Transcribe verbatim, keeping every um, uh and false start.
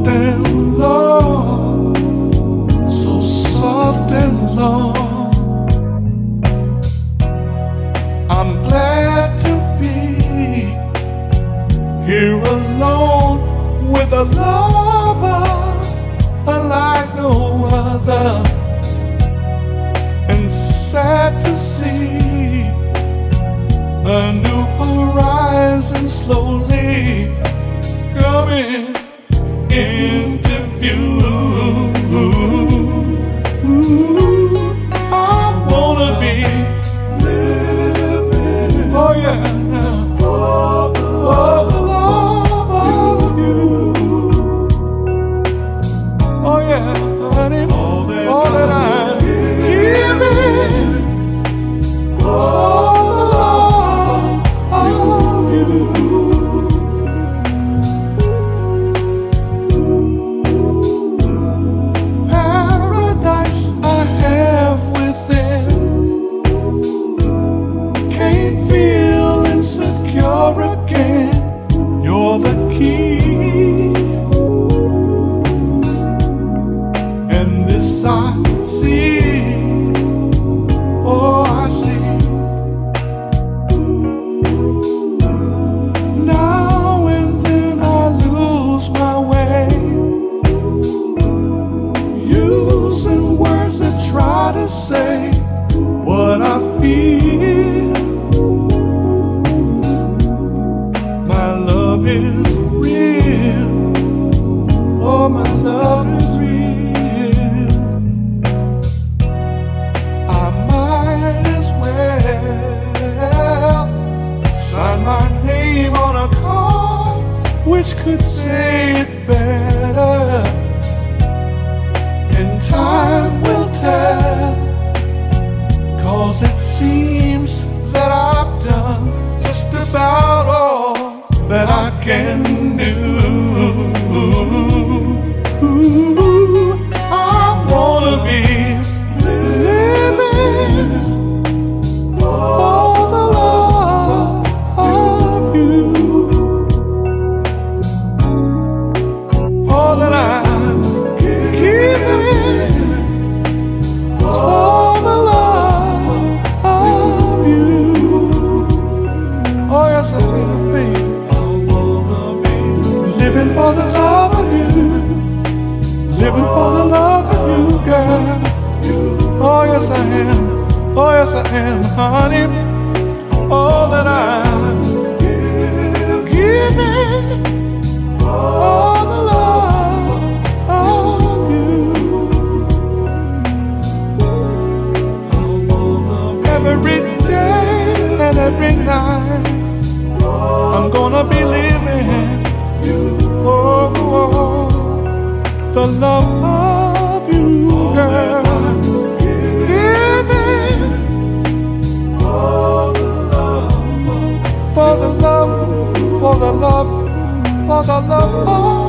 and long, so soft and long. I'm glad to be here alone with a lover like no other, and sad to see a new horizon slowly coming into view. I wanna be living, oh yeah, for the love of you. Oh yeah, honey, all that, all that I'm giving for the love of you. Paradise I have within, can't feel insecure again. You're the key, and this I see, oh I see. Now and then I lose my way, using words that try to say what I feel. My love is real, oh my love is real. I might as well sign my name on a card, which could say it better, and time will tell, 'cause it seems that I've done just about all that I can do. I wanna be living for the love of you. All that I'm giving for the love of you. Oh yes, I will be living for the love of you, living for the love of you, girl. Oh yes I am, oh yes I am, honey. All that I'm giving for the love of you. Every day and every night I'm gonna be living, oh, oh, the love of you, girl. Giving for the love, for the love, for the love, for the love of